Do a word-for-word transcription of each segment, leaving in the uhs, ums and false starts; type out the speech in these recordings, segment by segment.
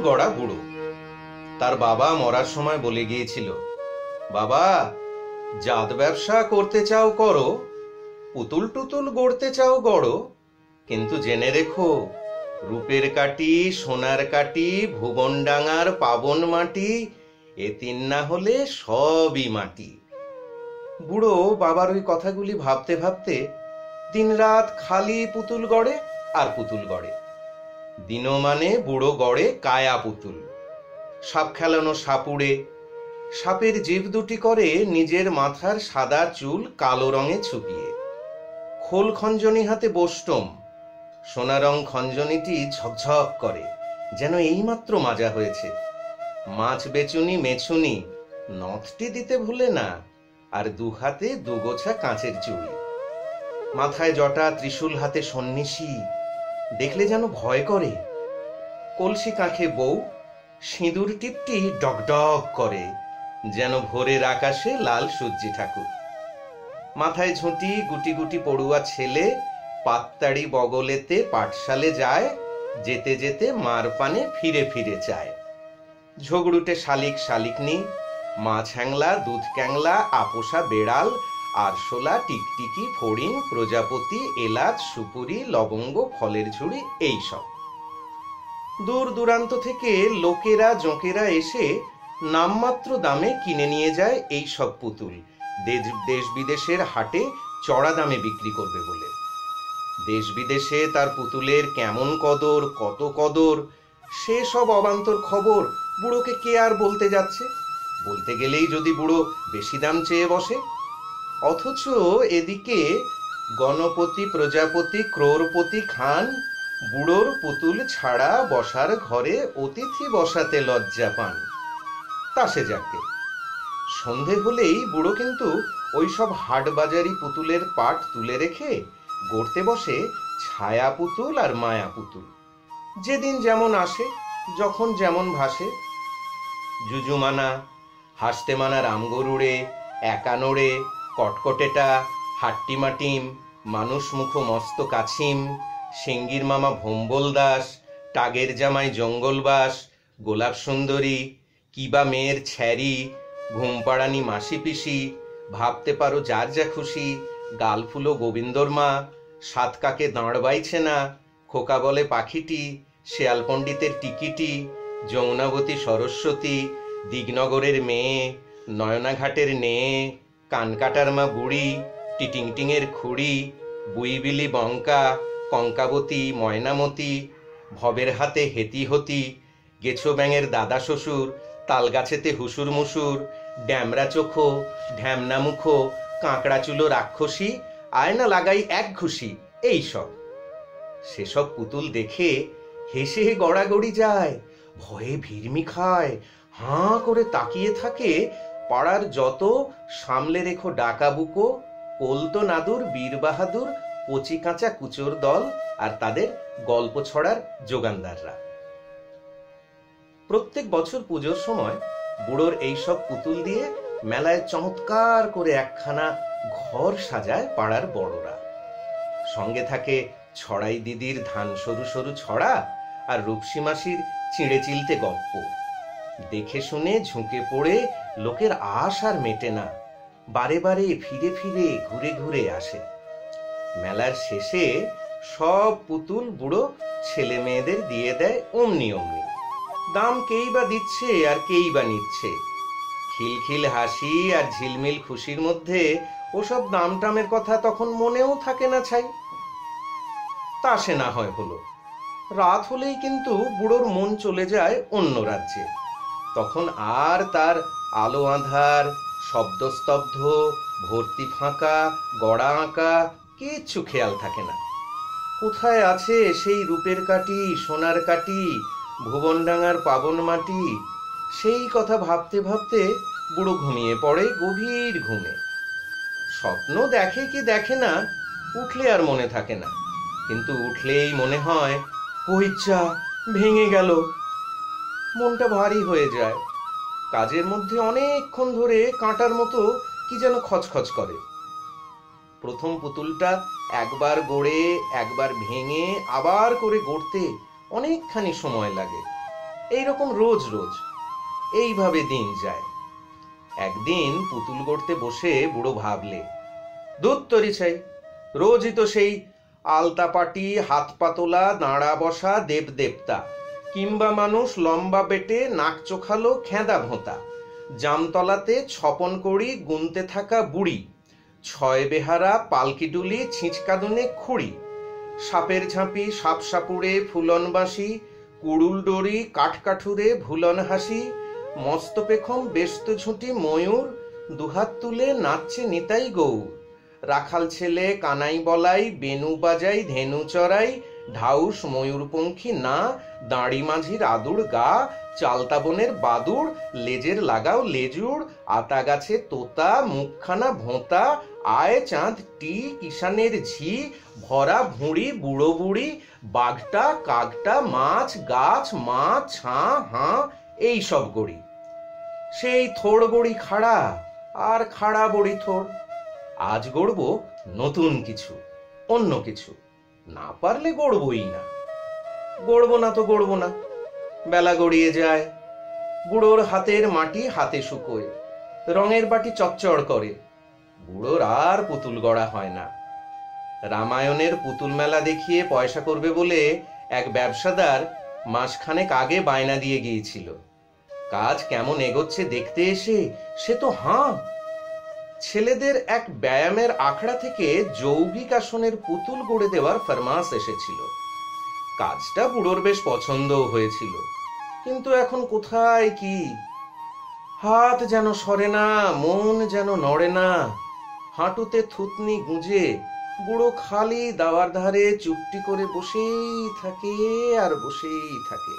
গড়া বুড়ো। তার বাবা মরার সময় বলে গিয়েছিল, বাবা, জাত ব্যবসা করতে চাও করো, পুতুল টুতুল গড়তে চাও গড়ো, কিন্তু জেনে রেখো, রূপের কাটি, সোনার কাটি, ভুবনডাঙ্গার পাবন মাটি, এ তিন না হলে সবই মাটি। বুড়ো বাবার ওই কথাগুলি ভাবতে ভাবতে দিনরাত খালি পুতুল গড়ে আর পুতুল গড়ে। দিনও মানে বুড়ো গড়ে কায়া পুতুল। সাপ খেলানো সাপুড়ে, সাপের জিভ দুটি করে নিজের মাথার সাদা চুল কালো রঙে ছুপিয়ে। খোল খঞ্জনি হাতে বষ্টম, সোনা রং খঞ্জনিটি ঝকঝক করে, যেন এইমাত্র মাজা হয়েছে। মাছ বেচুনি মেছুনি, নথটি দিতে ভুলে না, আর দু হাতে দুগোছা কাঁচের চুড়ি। মাথায় জটা, ত্রিশূল হাতে সন্ন্যাসী, দেখলে যেন ভয় করে। কলসি কাঁখে বউ, সিঁদুর টিপটি ডগডগ করে, যেন ভোরের আকাশে লাল সূর্যি ঠাকুর। মাথায় ঝুঁটি, গুটি গুটি পড়ুয়া ছেলে পাত্তাড়ি বগলেতে পাঠশালে যায়, যেতে যেতে মার পানে ফিরে ফিরে চায়। ঝগড়ুটে শালিক শালিকনি, মাছ হ্যাংলা, দুধ ক্যাংলা, আপোষা বেড়াল, আরশোলা, টিকটিকি, ফড়িং, প্রজাপতি, এলাচ, সুপুরি, লবঙ্গ, ফলের ঝুড়ি, এইসব। দূর দূরান্ত থেকে লোকেরা জোঁকেরা এসে নামমাত্র দামে কিনে নিয়ে যায় এই সব পুতুল, দেশ বিদেশের হাটে চড়া দামে বিক্রি করবে বলে। দেশ বিদেশে তার পুতুলের কেমন কদর, কত কদর, সে সব অবান্তর খবর বুড়োকে কে আর বলতে যাচ্ছে? বলতে গেলেই যদি বুড়ো বেশি দাম চেয়ে বসে। অথচ এদিকে গণপতি, প্রজাপতি, ক্রোড়পতি খান বুড়োর পুতুল ছাড়া বসার ঘরে অতিথি বসাতে লজ্জা পান। তা সে যাকে, সন্ধে হলেই বুড়ো কিন্তু ওই সব হাটবাজারি পুতুলের পাট তুলে রেখে গড়তে বসে ছায়া পুতুল আর মায়া পুতুল। যেদিন যেমন আসে, যখন যেমন ভাসে। জুজুমানা, হাসতে মানা রামগরুড়ে, একানোড়ে, কটকটেটা, হাট্টিমাটিম, মানুষ মুখো মস্ত কাছিম, সিঙ্গির মামা ভম্বল দাস, টাগের জামাই জঙ্গলবাস, গোলাপ সুন্দরী, কিবা মেয়ের ছ্যারি, ঘুমপাড়ানি মাসি পিসি, ভাবতে পারো যার যা খুশি, গালফুলো গোবিন্দর মা, সাত কাকে দাঁড় বাইছে না, খোকা বলে পাখিটি, শেয়াল পণ্ডিতের টিকিটি, যমুনাবতী সরস্বতী, দিগনগরের মেয়ে, নয়নাঘাটের নেয়ে, কানকাটার মা বুড়ি, টিটিংটিংয়ের খুড়ি, বুইবিলি বঙ্কা, কঙ্কাবতী, ময়নামতি, ভবের হাতে হেতিহতি, গেছো ব্যাঙের দাদা শ্বশুর, তালগাছেতে হুসুর মুসুর, ড্যামরা চোখো, ঢ্যামনা মুখো, কাঁকড়া চুলো রাক্ষসী, আয়না লাগাই এক ঘুষি, এইসব। সেসব পুতুল দেখে হেসে গড়াগড়ি যায়, ভয়ে ভিড়মি খায়, হাঁ করে তাকিয়ে থাকে পাড়ার যত সামলে রেখো ডাকা বুকো, কলতো নাদুর, বীর বাহাদুর, কচি কাঁচা কুচোর দল আর তাদের গল্প ছড়ার যোগানদাররা। প্রত্যেক বছর পুজোর সময় বুড়োর এইসব পুতুল দিয়ে মেলায় চমৎকার করে একখানা ঘর সাজায় পাড়ার বড়রা। সঙ্গে থাকে ছড়াই দিদির ধান সরু সরু ছড়া আর রূপসী মাসির চিঁড়ে চিলতে গপ্প। দেখে শুনে ঝুঁকে পড়ে লোকের আশ আর মেটে না, বারে বারে ফিরে ফিরে ঘুরে ঘুরে আসে। মেলার শেষে সব পুতুল বুড়ো ছেলে মেয়েদের দিয়ে দেয় অমনি অমনি। দাম কেই বা দিচ্ছে আর কেই বা নিচ্ছে। খিলখিল হাসি আর ঝিলমিল খুশির মধ্যে ওসব দাম টামের কথা তখন মনেও থাকে না ছাই। তা সে না হয় হলো। রাত হলেই কিন্তু বুড়োর মন চলে যায় অন্য রাজ্যে। তখন আর তার আলো আঁধার, শব্দস্তব্ধ, ভর্তি ফাঁকা, গড়া আঁকা কিচ্ছু খেয়াল থাকে না। কোথায় আছে সেই রূপের কাটি, সোনার কাটি, ভুবনডাঙ্গার পাবন মাটি, সেই কথা ভাবতে ভাবতে বুড়ো ঘুমিয়ে পড়ে গভীর ঘুমে। স্বপ্ন দেখে কি দেখে না, উঠলে আর মনে থাকে না, কিন্তু উঠলেই মনে হয় হইচা ভেঙে গেল। মনটা ভারী হয়ে যায়। কাজের মধ্যে অনেকক্ষণ ধরে কাঁটার মতো কি যেন খচখচ করে। প্রথম পুতুলটা একবার গড়ে একবার ভেঙে আবার করে গড়তে অনেকখানি সময় লাগে। এইরকম রোজ রোজ এইভাবে দিন যায়। একদিন পুতুল গড়তে বসে বুড়ো ভাবলে, দুধ তরি চাই, রোজই তো সেই আলতাপাটি, হাত পাতলা, দাঁড়া বসা দেব দেবতা, কিংবা মানুষ লম্বা বেটে নাক চোখালো খেঁদা ভোঁতা, জামতলাতে ছপন করি গুনতে থাকা বুড়ি, ছয় বেহারা পালকি ডুলি ছিঁচকাদুনে খুঁড়ি, সাপের ঝাঁপি সাপ সাপুড়ে ফুলন বাঁশি, কুড়ুল ডরি কাঠকাঠুরে ভুলন হাসি, মস্ত পেখম ব্যস্ত ঝুঁটি ময়ূর, দুহাত তুলে নাচছে নিতাই গৌর, রাখাল ছেলে কানাই বলাই বেনু বাজাই ধেনু চড়াই, ঢাউস ময়ূরপঙ্খী না, দাঁড়ি মাঝির আদুর গা, চালতা বনের বাদুর, লেজের লাগাও লেজুর, আতা গাছে তোতা, মুখখানা ভোঁতা, আয় চাঁদ টি, কিষানের ঝি, ভরা ভুঁড়ি বুড়ো বুড়ি, বাঘটা কাকটা, মাছ গাছ মা ছাঁ হাঁ, এই সব গড়ি। সেই থোড় বড়ি খাড়া আর খাড়া বড়ি থোড়। আজ গড়ব নতুন কিছু, অন্য কিছু, না পারলে গড়বই না। গড়ব না তো গড়ব না। বেলা গড়িয়ে যায়, বুড়োর হাতের মাটি হাতে শুকোয়, রঙের বাটি চচ্চড় করে, বুড়োর আর পুতুল গড়া হয় না। রামায়ণের পুতুল মেলা দেখিয়ে পয়সা করবে বলে এক ব্যবসাদার মাসখানেক আগে বায়না দিয়ে গিয়েছিল। কাজ কেমন এগোচ্ছে দেখতে এসে সে তো হাঁ। ছেলেদের এক ব্যায়ামের আখড়া থেকে যৌগিক আসনের পুতুল গড়ে দেওয়ার ফরমাস এসেছিল। কাজটা বুড়োর বেশ পছন্দও হয়েছিল, কিন্তু এখন কোথায় কি, হাত যেন সরে না, মন যেন নড়ে না। হাঁটুতে থুতনি গুঁজে বুড়ো খালি দাওয়ার ধারে চুপটি করে বসেই থাকে আর বসেই থাকে।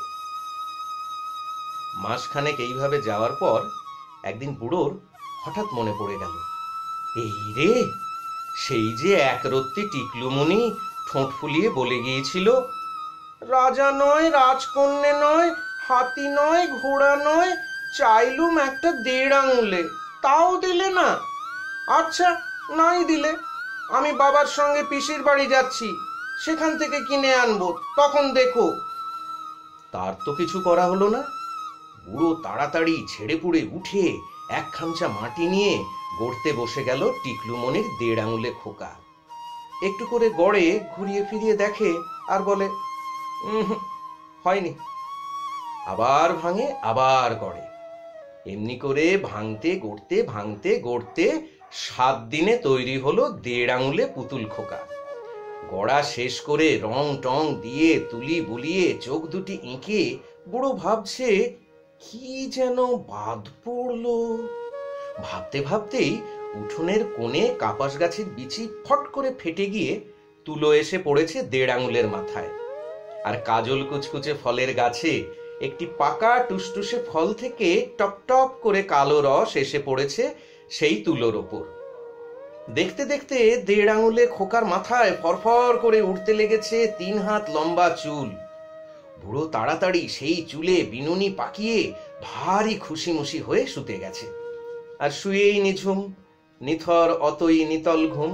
মাসখানেক এইভাবে যাওয়ার পর একদিন বুড়োর হঠাৎ মনে পড়ে গেল, এই রে, সেই যে একরত্তি টিকলুমণি ঠোঁট ফুলিয়ে বলে গিয়েছিল, রাজা নয়, রাজকন্যে নয়, হাতি নয়, ঘোড়া নয়, চাইলুম একটা দেড় আঙুলে, তাও দিলে না। আচ্ছা, নাই দিলে, আমি বাবার সঙ্গে পিসির বাড়ি যাচ্ছি, সেখান থেকে কিনে আনবো, তখন দেখো। তার তো কিছু করা হলো না। বুড়ো তাড়াতাড়ি ছেড়ে পুড়ে উঠে এক খামচা মাটি নিয়ে গড়তে বসে গেল টিকলুমণির দেড় আঙুলে খোকা। একটু করে গড়ে ঘুরিয়ে ফিরিয়ে দেখে আর বলে, উম হয়নি। আবার ভাঙে, আবার গড়ে। এমনি করে ভাঙতে গড়তে ভাঙতে গড়তে সাত দিনে তৈরি হলো দেড় আঙুলে পুতুল খোকা। গড়া শেষ করে রং টং দিয়ে তুলি বুলিয়ে চোখ দুটি এঁকে বুড়ো ভাবছে, কি যেন বাদ পড়লো। ভাবতে ভাবতেই উঠোনের কোণে কাপাস গাছের বিচি ফট করে ফেটে গিয়ে তুলো এসে পড়েছে দেড় আঙুলের মাথায়। আর কাজল কুচকুচে ফলের গাছে একটি পাকা টুসটুসে ফল থেকে টপ টপ করে কালো রস এসে পড়েছে সেই তুলোর ওপর। দেখতে দেখতে দেড় আঙুলে খোকার মাথায় ফরফর করে উঠতে লেগেছে তিন হাত লম্বা চুল। বুড়ো তাড়াতাড়ি সেই চুলে বিনুনি পাকিয়ে ভারী খুশি মুশি হয়ে শুতে গেছে। আর শুয়েই নিঝুম, নিথর অতই নিতল ঘুম।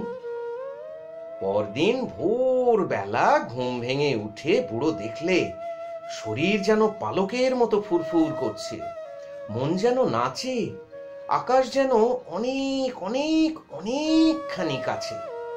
পরদিন ভোর বেলা ঘুম ভেঙে উঠে বুড়ো দেখলে শরীর যেন পালকের মতো ফুরফুর করছে, মন যেন নাচে, আকাশ যেন অনেক অনেক অনেকখানি কাছে।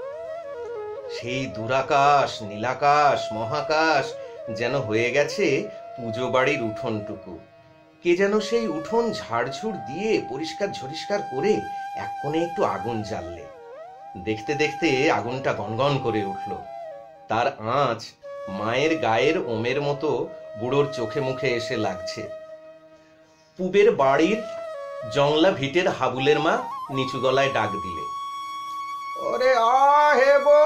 সেই দুরাকাশ, নীলাকাশ, মহাকাশ যেন হয়ে গেছে পুজো বাড়ির উঠোনটুকু। কে যেন সেই উঠোন ঝাড়ঝুড় দিয়ে পরিষ্কার ঝরিষ্কার করে এক কোণে একটু আগুন জ্বাললে। দেখতে দেখতে আগুনটা গনগন করে উঠল। তার আঁচ মায়ের গায়ের ওমের মতো বুড়োর চোখে মুখে এসে লাগছে। পুবের বাড়ির জংলা ভিটের হাবুলের মা নিচু গলায় ডাক দিলে, ওরে আহে বো,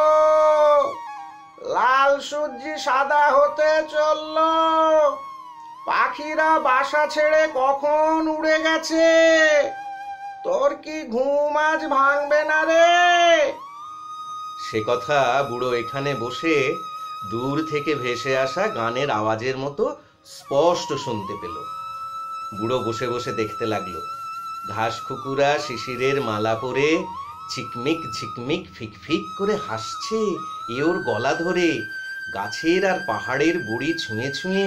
লাল সূর্যি সাদা হতে চলল, পাখিরা বাসা ছেড়ে কখন উড়ে গেছে, তোর কি ঘুম আজ ভাঙবে না রে? সে কথা বুড়ো এখানে বসে দূর থেকে ভেসে আসা গানের আওয়াজের মতো স্পষ্ট শুনতে পেল। বুড়ো বসে বসে দেখতে লাগলো, ঘাস কুকুরা শিশিরের মালা পরে ঝিকমিক ঝিকমিক ফিকফিক করে হাসছে এ ওর গলা ধরে, গাছের আর পাহাড়ের বুড়ি ছুঁয়ে ছুঁয়ে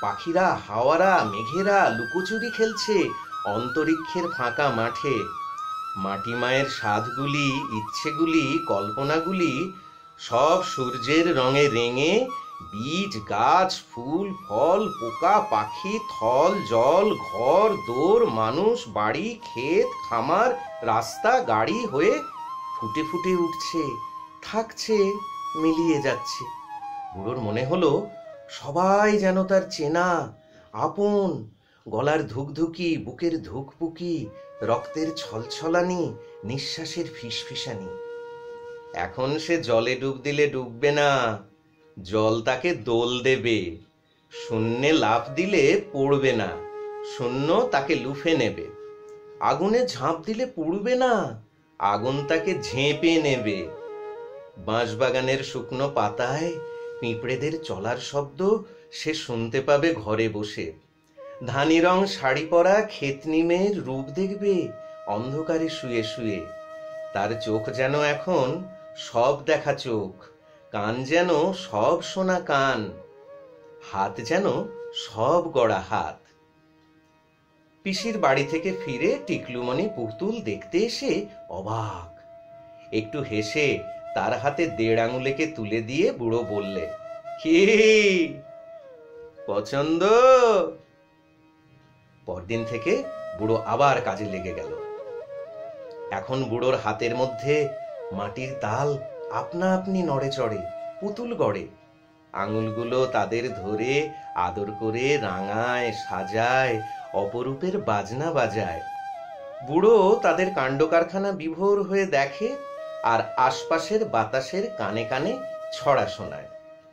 পাখিরা, হাওয়ারা, মেঘেরা লুকোচুরি খেলছে অন্তরিক্ষের ফাঁকা মাঠে। মাটি মায়ের স্বাদগুলি, ইচ্ছেগুলি, কল্পনাগুলি সব সূর্যের রঙে রেঙে বীজ, গাছ, ফুল, ফল, পোকা, পাখি, থল, জল, ঘর, দোর, মানুষ, বাড়ি, ক্ষেত, খামার, রাস্তা, গাড়ি হয়ে ফুটে ফুটে উঠছে, থাকছে, মিলিয়ে যাচ্ছে। বুড়োর মনে হলো সবাই যেন তার চেনা, আপন। গলার ধুকধুকি, বুকের ধুকপুকি, রক্তের ছলছলানি, নিঃশ্বাসের ফিসফিসানি। এখন সে জলে ডুব দিলে ডুববে না, জল তাকে দোল দেবে। শূন্যে লাফ দিলে পড়বে না, শূন্য তাকে লুফে নেবে। আগুনে ঝাঁপ দিলে পুড়বে না, আগুন তাকে ঝেঁপে নেবে। বাঁশবাগানের শুকনো পাতায় পিঁপড়েদের চলার শব্দ সে শুনতে পাবে ঘরে বসে। ধানি রং শাড়ি পরা ক্ষেতনিমের রূপ দেখবে অন্ধকারে শুয়ে শুয়ে। তার চোখ যেন এখন সব দেখা চোখ, কান যেন সব শোনা কান, হাত যেন সব গড়া হাত। পিসির বাড়ি থেকে ফিরে টিকলুমণি পুতুল দেখতে এসে অবাক। একটু হেসে তার হাতে দেড় আঙুলেকে তুলে দিয়ে বুড়ো বললে, কি পছন্দ? পরদিন থেকে বুড়ো আবার কাজে লেগে গেল। এখন বুড়োর হাতের মধ্যে মাটির তাল আপনা আপনি নড়ে চড়ে, পুতুল গড়ে। আঙুলগুলো তাদের ধরে আদর করে রাঙায়, সাজায়, অপরূপের বাজনা বাজায়। বুড়ো তাদের কাণ্ড কারখানা বিভোর হয়ে দেখে আর আশপাশের বাতাসের কানে কানে ছড়া শোনায়।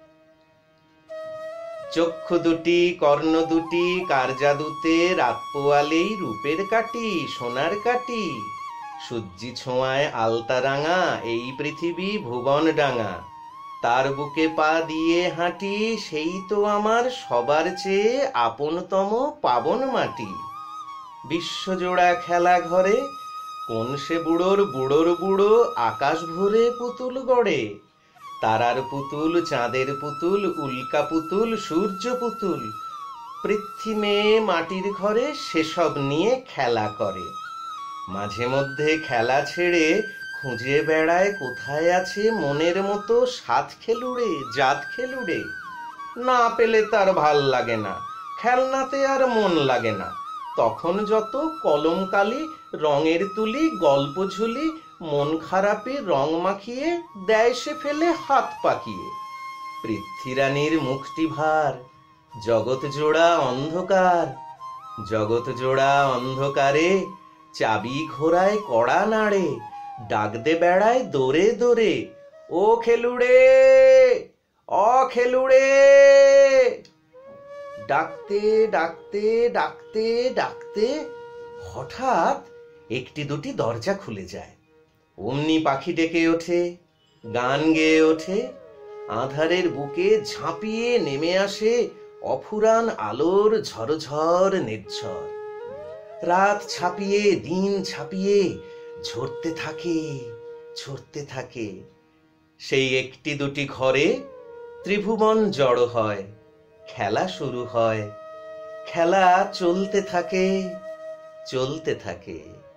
চক্ষু দুটি, কর্ণ দুটি, কার জাদুতে রাত পোয়ালেই রূপের কাটি, সোনার কাটি। সূর্যি ছোঁয়ায় আলতা রাঙা, এই পৃথিবী ভুবন ডাঙা। তার বুকে পা দিয়ে হাঁটি, সেই তো আমার সবার চেয়ে আপনতম পাবন মাটি। বিশ্বজোড়া খেলা ঘরে কোন সে বুড়োর বুড়োর বুড়ো আকাশ ভরে পুতুল গড়ে। তারার পুতুল, চাঁদের পুতুল, উল্কা পুতুল, সূর্য পুতুল। পৃথ্বী মেয়ে মাটির ঘরে সেসব নিয়ে খেলা করে। মাঝে মধ্যে খেলা ছেড়ে খুঁজে বেড়ায় কোথায় আছে মনের মতো সাত খেলুড়ে, জাত খেলুড়ে। না পেলে তার ভাল লাগে না, খেলনাতে আর মন লাগে না। তখন যত কলম কালি, রঙের তুলি, গল্প ঝুলি, মন খারাপে রং মাখিয়ে দেয় সে ফেলে হাত পাকিয়ে। পৃথ্বীরানীর মুখটি ভার, জগৎ জোড়া অন্ধকার। জগৎ জোড়া অন্ধকারে চাবি ঘোড়ায় কড়া নাড়ে, ডাকদে বেড়ায় দোরে দোরে, ও খেলুড়ে, অ খেলুড়ে। ডাকতে ডাকতে ডাকতে ডাকতে হঠাৎ একটি দুটি দরজা খুলে যায়। অমনি পাখি ডেকে ওঠে, গান গেয়ে ওঠে। আঁধারের বুকে ঝাঁপিয়ে নেমে আসে অফুরান আলোর ঝরঝর নির্ঝর। রাত ছাপিয়ে দিন ছাপিয়ে ঝরতে থাকে, ঝরতে থাকে। সেই একটি দুটি ঘরে ত্রিভুবন জড়ো হয়, খেলা শুরু হয়। খেলা চলতে থাকে, চলতে থাকে।